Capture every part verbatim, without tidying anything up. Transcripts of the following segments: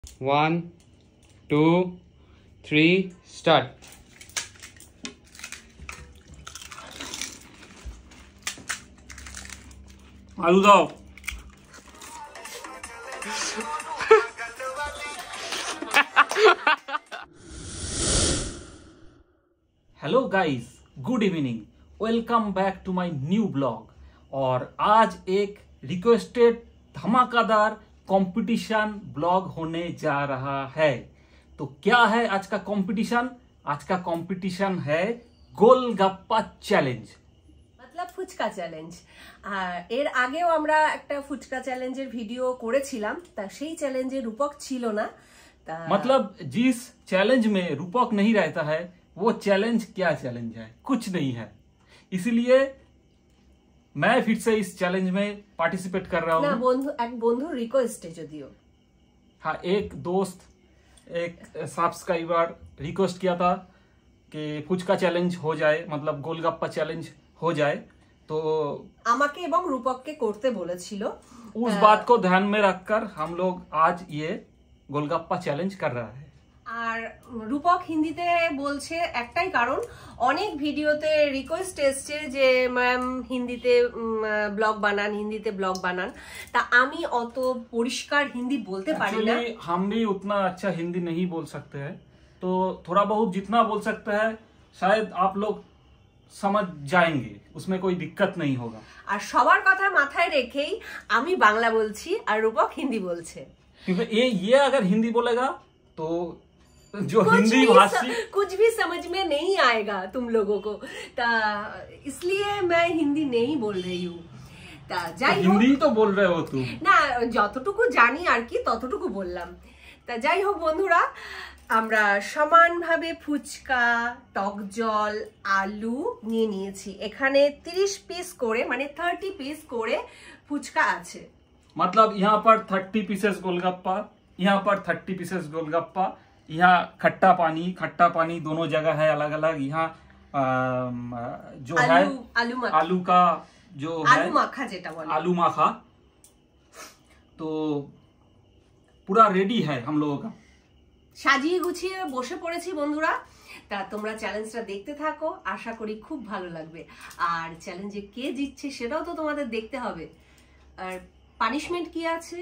One, two, three, start. आलू दाओ। Hello guys, good evening, welcome back to my new blog. और आज एक रिक्वेस्टेड धमाकेदार कंपटीशन ब्लॉग होने जा रहा है। तो क्या है आज का कंपटीशन? आज का कंपटीशन है গোলগাপ্পা চ্যালেঞ্জ, मतलब ফুচকা চ্যালেঞ্জ। আর এর আগেও আমরা একটা ফুচকা চ্যালেঞ্জের ভিডিও করেছিলাম, তা সেই চ্যালেঞ্জে রূপক ছিল না। তা मतलब जिस चैलेंज में रूपक नहीं रहता है वो चैलेंज क्या चैलेंज है? कुछ नहीं है। इसलिए मैं फिर से इस चैलेंज में पार्टिसिपेट कर रहा না हूँ। বন্ধু, এক বন্ধুর রিকোয়েস্টে যদিও। हाँ, एक दोस्त, एक सब्सक्राइबर रिक्वेस्ट किया था कि फुचका चैलेंज हो जाए, मतलब गोलगप्पा चैलेंज हो जाए। तो আমাকে এবং রূপককে করতে বলেছিল। उस बात को ध्यान में रखकर हम लोग आज ये गोलगप्पा चैलेंज कर रहा है। আর রূপক হিন্দিতে বলছে একটাই কারণ, অনেক ভিডিওতে রিকোয়েস্ট এসছে যে ম্যাম হিন্দিতে ব্লগ বানান, হিন্দিতে ব্লগ বানান। তা আমি অত পরিষ্কার হিন্দি বলতে পারি না। Actually, हम भी उतना अच्छा हिंदी नहीं बोल सकते हैं, तो थोड़ा बहुत जितना बोल सकते हैं शायद आप लोग समझ जाएंगे, उसमें कोई दिक्कत नहीं होगा। আর সবার কথা মাথায় রেখেই আমি বাংলা বলছি আর রূপক হিন্দি বলছে। क्योंकि ये ये अगर हिंदी बोलेगा तो जो कुछ हिंदी भी भाषी स- कुछ भी समझ में नहीं आएगा तुम लोगों को, ता इसलिए मैं हिंदी नहीं बोल रही हूँ। ता যাই হোক, हिंदी तो बोल रहे हो तुम। না যতটুকু জানি আর কি ততটুকু বললাম। তা যাই হোক বন্ধুরা, আমরা সমানভাবে ফুচকা, টক জল, আলু নিয়ে নিয়েছি। এখানে তিরিশ পিস করে, মানে থার্টি পিস করে ফুচকা আছে। मतलब यहाँ पर थर्टी पीसेस गोलगप्पा, यहाँ पर थर्टी पीसेस गोलगप्पा, यहाँ खट्टा पानी, खट्टा पानी दोनों जगह है अलग अलग। यहाँ अम, जो है आलू आलू माखा, आलू का जो है आलू माखा যেটা বলে, आलू माखा। तो पूरा रेडी है हम लोगों का। সাজিয়ে গুছিয়ে বসে পড়েছি বন্ধুরা। তা তোমরা চ্যালেঞ্জটা দেখতে থাকো, আশা করি খুব ভালো লাগবে। আর চ্যালেঞ্জে কে জিতছে সেটাও তো তোমাদের দেখতে হবে। আর পানিশমেন্ট কি আছে?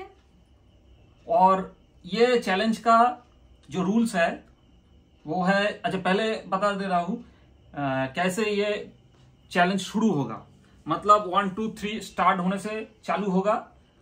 और ये चैलेंज का जो रूल्स है वो है, अच्छा पहले बता दे रहा हूँ कैसे ये चैलेंज शुरू होगा। मतलब वन टू थ्री स्टार्ट होने से चालू होगा।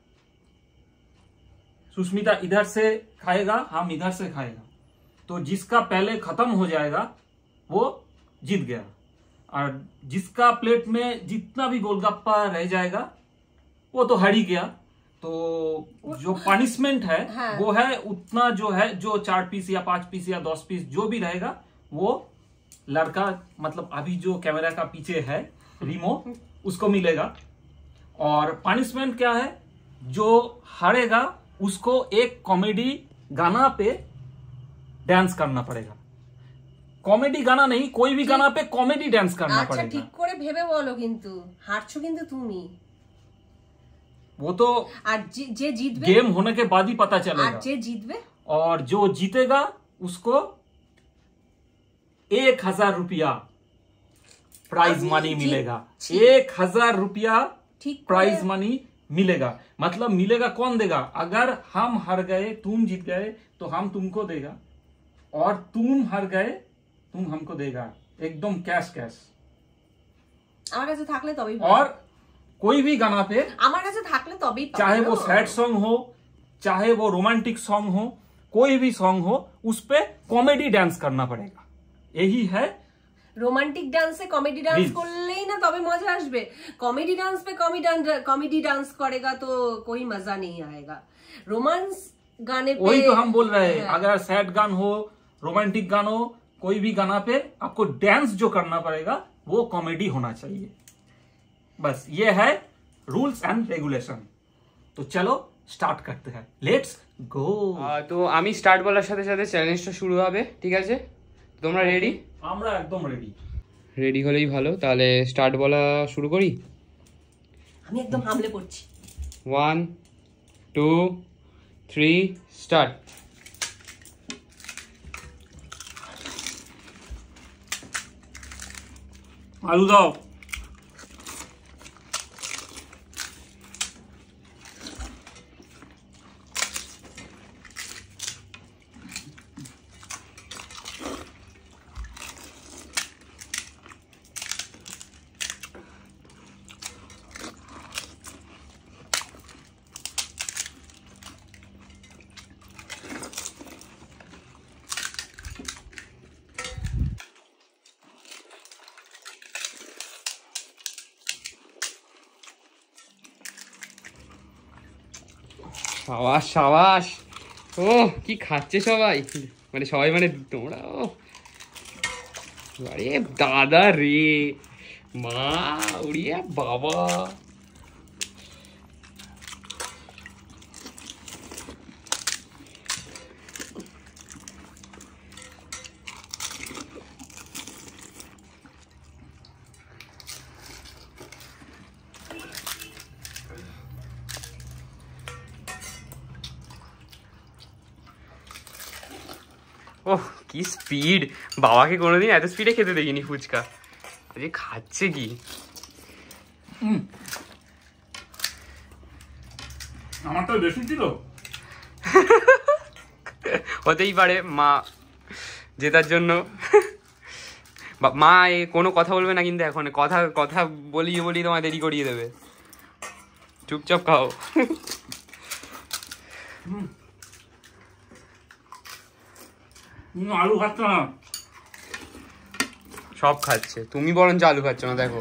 सुष्मिता इधर से खाएगा, हम इधर से खाएगा। तो जिसका पहले खत्म हो जाएगा वो जीत गया। और जिसका प्लेट में जितना भी गोलगप्पा रह जाएगा वो तो हार ही गया। तो जो पनिशमेंट है हाँ। वो है उतना जो है, जो चार पीस या पांच पीस या दस पीस जो भी रहेगा वो लड़का, मतलब अभी जो कैमरा का पीछे है रीमो, उसको मिलेगा। और पनिशमेंट क्या है? जो हारेगा उसको एक कॉमेडी गाना पे डांस करना पड़ेगा। कॉमेडी गाना नहीं, कोई भी गाना पे कॉमेडी डांस करना আচ্ছা पड़ेगा। ঠিক করে ভেবে বলো, কিন্তু হারছো কিন্তু তুমি। वो तो আর যে যে জিতবে, गेम होने के बाद ही पता আর चलेगा। যে জিতবে और जो जीतेगा उसको एक हजार रुपया प्राइज अभी मनी जी- मिलेगा। ठीक। एक हजार रुपया ঠিক प्राइज করে मनी मिलेगा। मतलब मिलेगा, कौन देगा? अगर हम हार गए, तुम जीत गए तो हम तुमको देगा, और तुम हार गए तुम हमको देगा, एकदम कैश कैश। আমার কাছে থাকলে তবেই और कोई भी गाना पे, আমার কাছে থাকলে তবেই পাবো। चाहे वो सैड सॉन्ग हो, चाहे वो रोमांटिक सॉन्ग हो, कोई भी सॉन्ग हो, उस पे कॉमेडी डांस करना पड़ेगा। यही है रोमांटिक डांस से कॉमेडी डांस Please. করলেই না তবে মজা আসবে। कॉमेडी डांस पे कॉमेडी कॉमेडी डांस करेगा तो कोई मजा नहीं आएगा। रोमांस गाने पे वही तो हम बोल रहे हैं। हाँ। अगर सैड गान हो, रोमांटिक गान हो, कोई भी गाना पे आपको डांस जो करना पड़ेगा वो कॉमेडी होना चाहिए। बस ये है रूल्स एंड रेगुलेशन। तो चलो स्टार्ट करते हैं, लेट्स गो। তো আমি স্টার্ট বলার সাথে সাথে চ্যালেঞ্জটা শুরু হবে, ঠিক আছে? তোমরা রেডি? আমরা একদম রেডি। রেডি হলেই ভালো। তাহলে স্টার্ট বলা শুরু করি। আমি একদম হামলে পড়ছি। One, two, three, start. आलू दाओ। সাবাস সাবাস, ও কি খাচ্ছে সবাই, মানে সবাই মানে তোমরা। ও আরে দাদা রে, মা উড়িয়ে বাবা। ওহ কি স্পিড, বাবাকে কোনোদিন এত স্পিডে খেতে দেখিনি ফুচকা। আরে খাচ্ছে কি, আমারটা বেশি ছিল। হতেই পারে, মা জেতার জন্য। মা এ কোনো কথা বলবে না কিন্তু, এখন কথা কথা বলিয়ে বলিয়ে তোমায় দেরি করিয়ে দেবে। চুপচাপ খাও। আলু খাচ্ছ না, সব খাচ্ছে, তুমি বরঞ্চ আলু খাচ্ছ না। দেখো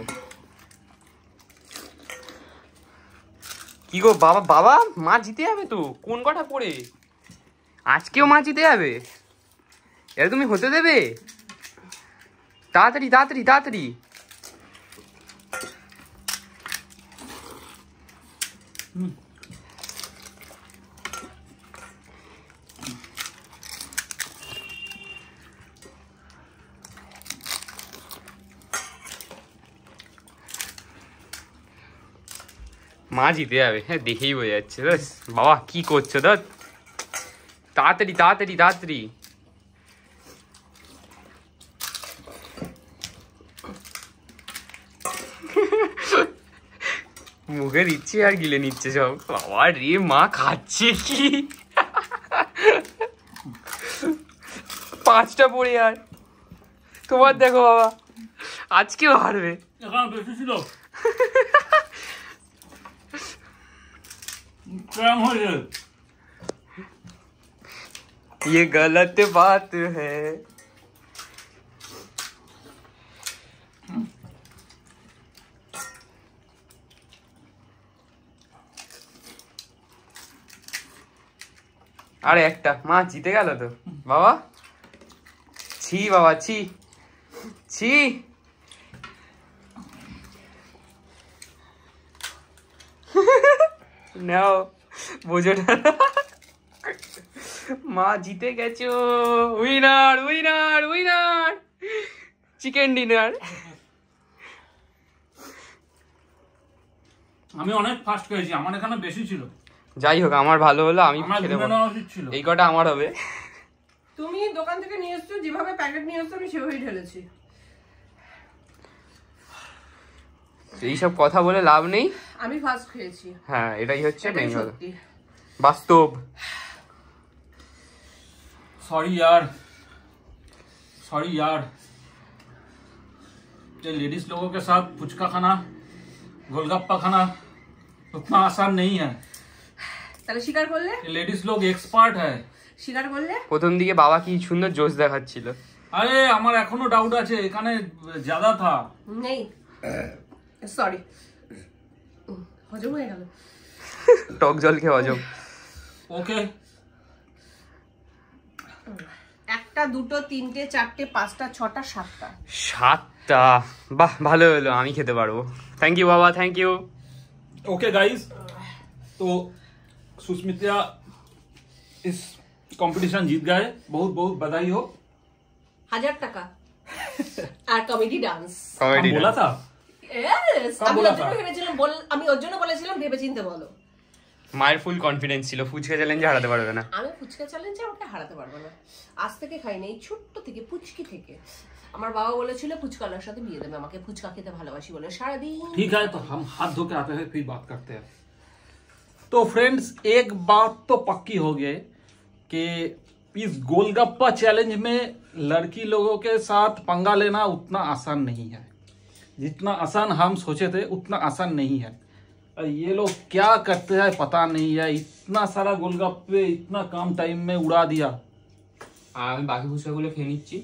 কি গো বাবা, বাবা মা জিতে যাবে তো, কোন কটা পড়ে আজকেও মা জিতে যাবে, এটা তুমি হতে দেবে? তাড়াতাড়ি তাড়াতাড়ি তাড়াতাড়ি। মা জিতে যাবে, হ্যাঁ দেখেই বোঝা যাচ্ছে। বাবা কি করছো দাদ, তাড়াতাড়ি তাড়াতাড়ি তাড়াতাড়ি। মুখে দিচ্ছে আর গিলে নিচ্ছে সব। বাবা রে, মা খাচ্ছে কি, পাঁচটা পড়ে আর তোমার দেখো বাবা আজকেও হারবে। বেশি ছিল। ये गलत बात है। আরে একটা, মা জিতে গেল তো বাবা। ছি বাবা ছি ছি। নাও বোঝো না, মা জিতে গেছো। Winner winner winner, chicken dinner. আমি অনেক ফাস্ট খেয়েছি, আমার এখানে বেশি ছিল। যাই হোক আমার ভালো হলো, আমি খেতে পারবো। এই কটা আমার হবে। তুমি দোকান থেকে নিয়ে এসছো, যেভাবে প্যাকেট নিয়ে এসছো আমি সেভাবেই ঢেলেছি। এইসব কথা বলে লাভ নেই, আমি ফার্স্ট খেয়েছি। হ্যাঁ এটাই হচ্ছে মেইন কথা, সত্যি বাস্তব। सॉरी यार, सॉरी यार, ये लेडीज लोगों के साथ फुचका खाना, गोलगप्पा खाना उतना आसान नहीं है। তাহলে স্বীকার করলে? ये लेडीज लोग एक्सपार्ट है। স্বীকার করলে? প্রথম দিকে বাবা কি সুন্দর জোশ দেখাচ্ছিল। আরে আমার এখনো ডাউট আছে, এখানে ज्यादा था। নেই, সরি, হজম হয়ে গেল। টক জল খেয়ে হজম। ওকে, একটা দুটো তিনটে চারটে পাঁচটা ছটা সাতটা সাতটা, বাহ ভালো হলো, আমি খেতে পারবো। থ্যাংক ইউ বাবা, থ্যাংক ইউ। ओके गाइस, तो सुस्मिता इस कंपटीशन जीत गए, बहुत बहुत बधाई हो। হাজার টাকা আর কমেডি ডান্স। हम बोला था। Yes, कब আমি बोला ওর জন্য था? ভেবেছিলাম, বল আমি ওর জন্য বলেছিলাম ভেবে চিন্তে বলো। মায়ের ফুল কনফিডেন্স ছিল ফুচকা চ্যালেঞ্জে হারাতে পারবে না। আমি ফুচকা চ্যালেঞ্জে আমাকে হারাতে পারবো না, আজ থেকে খাই না, এই ছোট্ট থেকে পুচকি থেকে আমার বাবা বলেছিল ফুচকালার সাথে বিয়ে দেবে আমাকে, ফুচকা খেতে ভালোবাসি বলে সারাদিন। ठीक है तो हम हाथ धो के आते हैं फिर बात करते हैं। तो फ्रेंड्स एक बात तो पक्की हो गई कि इस गोलगप्पा चैलेंज में लड़की लोगों के साथ पंगा लेना उतना आसान नहीं है, जितना आसान हम सोचे थे उतना आसान नहीं है। ये लोग क्या करते हैं पता नहीं है, इतना सारा गोलगप्पे इतना कम टाइम में उड़ा दिया। আমি বাকি ফুচকাগুলো খেয়ে নিচ্ছি।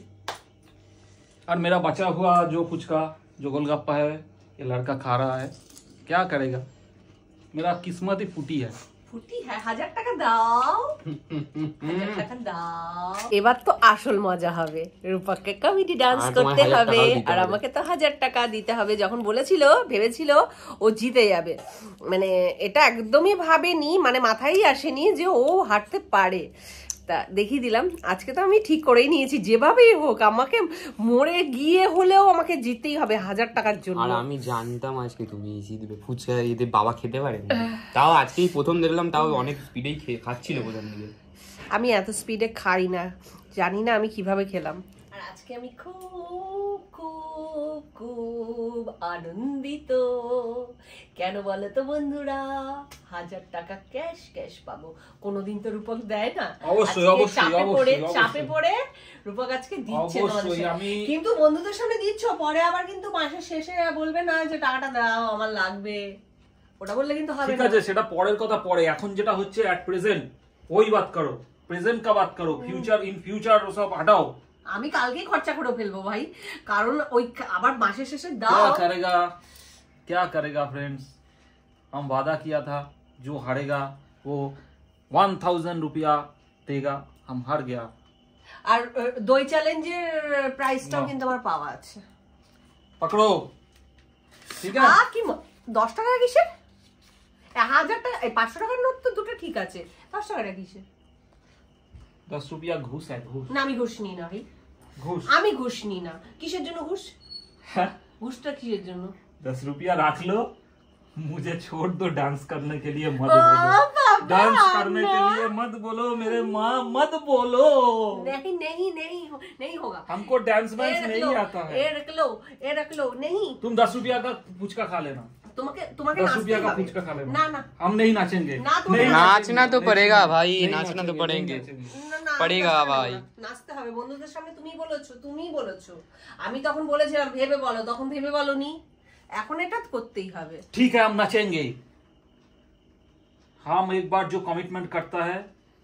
और मेरा बचा हुआ जो फुचका जो गोलगप्पा है ये लड़का खा रहा है, क्या करेगा, मेरा किस्मत ही फूटी है। ফুটি হ্যাঁ, হাজার টাকা দাও, হাজার টাকা দাও। এবার তো আসল মজা হবে, রূপককে কমেডি ডান্স করতে হবে আর আমাকে তো হাজার টাকা দিতে হবে। যখন বলেছিল ভেবেছিল ও জিতে যাবে, মানে এটা একদমই ভাবেনি, মানে মাথায় আসেনি যে ও হারতে পারে। তা দেখিয়ে দিলাম, আজকে তো আমি ঠিক করেই নিয়েছি, যেভাবেই হোক আমাকে মরে গিয়ে হলেও আমাকে জিততেই হবে হাজার টাকার জন্য। আর আমি জানতাম আজকে তুমি জিতবে, ফুচকা এতে বাবা খেতে পারে না। তাও আজকেই প্রথম দেখলাম, তাও অনেক স্পিডেই খাচ্ছিল প্রথম দিকে। আমি এত স্পিডে খাই না, জানি না আমি কিভাবে খেলাম। আর আজকে আমি খুব খুব খুব আনন্দিত, কেন বলো তো বন্ধুরা, হাজার টাকা ক্যাশ ক্যাশ পাবো। কোনোদিন তো রূপক দেয় না, অবশ্যই অবশ্যই চাপে পড়ে অবশ্যই চাপে পড়ে রূপক আজকে দিচ্ছে তোমাদের অবশ্যই। সামনে। আমি কিন্তু বন্ধুদের সামনে দিচ্ছ, পরে আবার কিন্তু মাসের শেষে বলবে না যে টাকাটা দাও আমার লাগবে, ওটা বললে কিন্তু হবে ঠিক না। আছে, সেটা পরের কথা পরে, এখন যেটা হচ্ছে এট প্রেজেন্ট ওই বাত করো, প্রেজেন্ট কা বাত করো, ফিউচার ইন ফিউচার ওসব হটাও। আমি কালকেই খরচা করে ফেলবো ভাই, কারণ ওই আবার মাসের শেষে দাও। क्या करेगा क्या करेगा फ्रेंड्स, हम वादा किया था जो हारेगा वो वन थाउजेंड रुपया देगा, हम हार गया। আর আহ, দই চ্যালেঞ্জের প্রাইসটাও কিন্তু আমার পাওয়া আছে। पकड़ो ठीक है। আ কি ম- দশ টাকা কিসের, এ, হাজার টাকা এই পাঁচশো টাকার নোট তো দুটো ঠিক আছে, দশ টাকাটা কিসের? दस रुपया घूस है, घूस না আমি ঘুষ নিই না ভাই, घूस। আমি ঘুষ নিই না। কিসের জন্য ঘুষ? हाँ, ঘুষটা কিসের জন্য? दस रुपया रख लो, मुझे छोड़ दो डांस करने के लिए मत ओ, बोलो, बाबा, डांस करने के लिए मत बोलो मेरे माँ, मत बोलो, नहीं नहीं नहीं नहीं होगा, हमको डांस ए वांस रख नहीं लो, आता ए है। रख लो, ए रख लो, नहीं तुम दस रुपया का फुचका खा लेना, তোমাকে তোমাকে दस নাচতে रुपया का হবে। फुचका खा लेना। না না हम नहीं नाचेंगे, ना, तुम्हें नहीं नाचना नाचेंगे, तो नहीं पड़ेगा नाचेंगे, भाई, नहीं नाचना तो नाचेंगे, पड़ेंगे। नहीं नाचेंगे। না, না, পড়েগা নাচতে হবে ভাই। না, নাচতে হবে বন্ধুদের সামনে। তুমি বলেছো, তুমি বলেছো, আমি তখন বলেছিলাম ভেবে বলো, তখন ভেবে বলনি, এখন এটা করতেই হবে। ठीक है हम नाचेंगे, हम एक बार जो कमिटमेंट करता है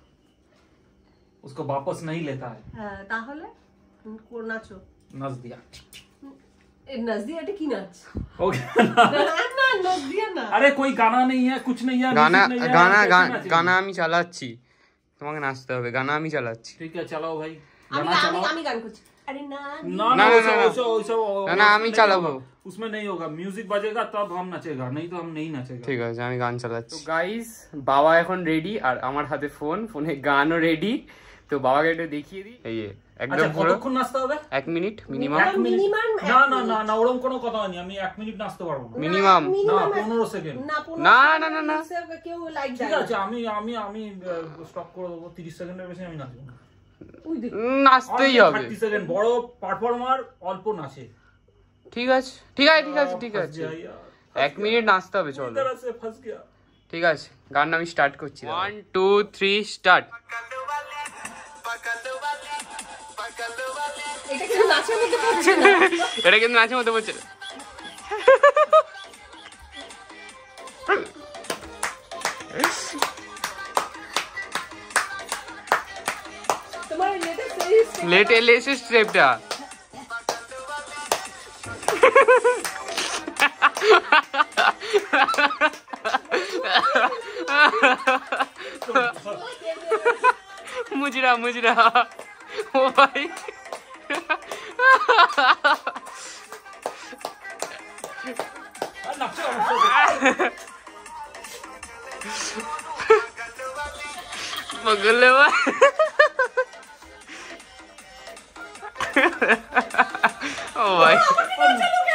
उसको वापस नहीं लेता है। হ্যাঁ তাহলে কোন নাচো? नच दिया এই নাচ দিয়ে এটা কি নাচ? हो गया ना? না না নাচ দিয়ে না। अरे कोई गाना नहीं है, कुछ नहीं है, গানা music नहीं है, গানা हम कैसे গান- नाचेंगे? গানা আমি চালাচ্ছি, তোমাকে নাচতে হবে, গানা আমি চালাচ্ছি। ठीक है चलाओ भाई, আমি गाना আমি चलाओ। আমি गान করছি। আরে না ना ना, ना ना, वैसा- ना, वैसा- वैसा- ना, ना, उसमें আমি नहीं চালাবো। होगा, उसमें नहीं होगा, म्यूजिक बजेगा तब हम नचेगा, नहीं तो हम नहीं नचेगा। ঠিক আছে আমি গান চালাচ্ছি। তো গাইস বাবা এখন রেডি আর আমার হাতে ফোন, ফোনে গানও রেডি। তো বাবাকে একটু দেখিয়ে দিই। এই যে আচ্ছা একদম পুরো কতক্ষণ নাচতে হবে? এক মিনিট মিনিমাম। এক মিনিট? minimum এক না না না না ওরকম কোনো কথা নেই, আমি এক মিনিট নাচতে পারবো না। মিনিমাম না minimum পনেরো সেকেন্ড। না পনেরো না, সেকেন্ড না, না, না। হিসেবে কেউ লাইক ঠিক দেয় আছে আমি আমি আমি স্টপ করে দেবো, তিরিশ সেকেন্ডের বেশি আমি নাচবো না। ওই দেখ নাচতেই হবে। থার্টি সেকেন্ড, বড় পারফর্মার অল্প নাচে। ঠিক আছে ঠিক আছে ঠিক আছে ঠিক फंस আছে गया यार, এক মিনিট নাচতে হবে, पूरी চলো। तरह से फंस गया। ঠিক আছে গান আমি স্টার্ট করছি। One two three start. এটা কিন্তু নাচের মধ্যে পড়ছে না। এটা কিন্তু নাচের মধ্যে বলছে। তোমার লেটেস্ট লেট এলেছে স্টেপটা। মুজরা মুজরা ও ভাই আর নাচো, নাচো। पकड़ भाई ओ भाई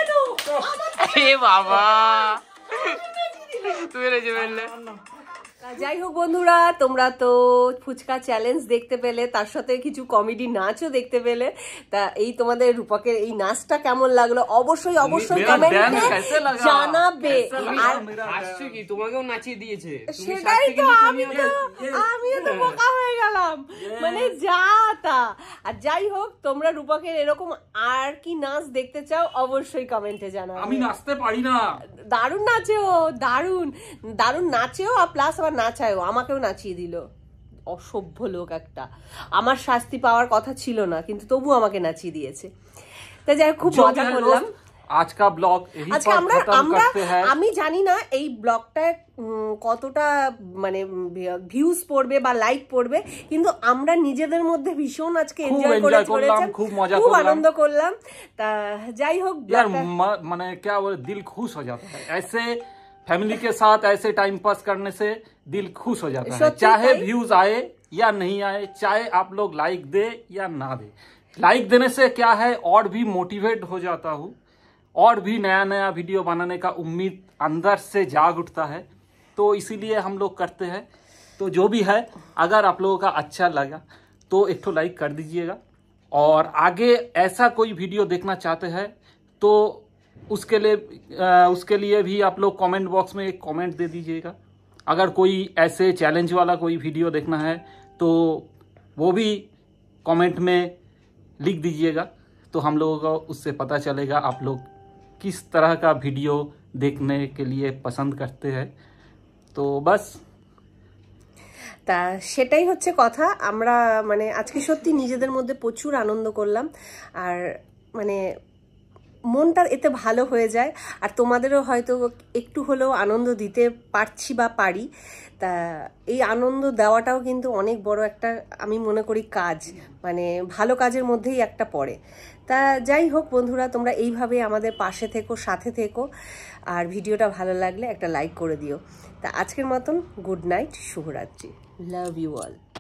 ए बाबा तू मेरे जो मेरे যাই হোক বন্ধুরা, তোমরা তো ফুচকা চ্যালেঞ্জ দেখতে পেলে, তার সাথে কিছু কমেডি নাচও দেখতে পেলে। তা এই তোমাদের রূপকের এই নাচটা কেমন লাগলো অবশ্যই অবশ্যই কমেন্টে জানাবে। আর আসছে কি তোমাকেও নাচিয়ে দিয়েছে, সেটাই তো, আমি তো আমিও তো বোকা হয়ে গেলাম, মানে যা তা। আর যাই হোক, তোমরা রূপকের এরকম আর কি নাচ দেখতে চাও অবশ্যই কমেন্টে জানাবে। আমি নাচতে পারি না। দারুণ নাচে ও, দারুণ দারুণ নাচেও, আর প্লাস আবার নাচায়ও, আমাকেও নাচিয়ে দিল। অসভ্য লোক একটা। আমার শাস্তি পাওয়ার কথা ছিল না, কিন্তু তবু আমাকে নাচিয়ে দিয়েছে। তাই যাই হোক, খুব মজা করলাম। आज का ब्लॉग আজকে আমরা আমরা আমি জানি না এই ব্লগটা কতটা মানে ভিউজ পড়বে বা লাইক পড়বে, কিন্তু আমরা নিজেদের মধ্যে ভীষণ আজকে এনজয় করেছি, খুব মজা খুব আনন্দ করলাম। তা যাই হোক, यार মানে क्या बोले, दिल खुश हो जाता है ऐसे फैमिली के साथ ऐसे टाइम पास करने से दिल खुश हो जाता है। चाहे व्यूज आए या नहीं आए, चाहे आप लोग लाइक दे या ना दे, लाइक देने से क्या है और भी मोटिवेट हो जाता हूँ, और भी नया नया वीडियो बनाने का उम्मीद अंदर से जाग उठता है। तो इसीलिए हम लोग करते हैं। तो जो भी है, अगर आप लोगों का अच्छा लगा तो एक तो लाइक कर दीजिएगा, और आगे ऐसा कोई वीडियो देखना चाहते हैं तो उसके लिए उसके लिए भी आप लोग कमेंट बॉक्स में एक कमेंट दे दीजिएगा। अगर कोई ऐसे चैलेंज वाला कोई वीडियो देखना है तो वो भी कमेंट में लिख दीजिएगा, तो हम लोगों को उससे पता चलेगा आप लोग किस तरह का वीडियो देखने के लिए पसंद करते हैं। तो बस তা সেটাই হচ্ছে কথা। আমরা মানে আজকে সত্যি নিজেদের মধ্যে প্রচুর আনন্দ করলাম, আর মানে মনটা এতে ভালো হয়ে যায়, আর তোমাদেরও হয়তো একটু হলেও আনন্দ দিতে পারছি বা পারি। তা এই আনন্দ দেওয়াটাও কিন্তু অনেক বড় একটা, আমি মনে করি, কাজ, মানে ভালো কাজের মধ্যেই একটা পড়ে। তা যাই হোক বন্ধুরা, তোমরা এইভাবে আমাদের পাশে থেকো, সাথে থেকো, আর ভিডিওটা ভালো লাগলে একটা লাইক করে দিও। তা আজকের মতন গুড নাইট, শুভরাত্রি, লাভ ইউ অল।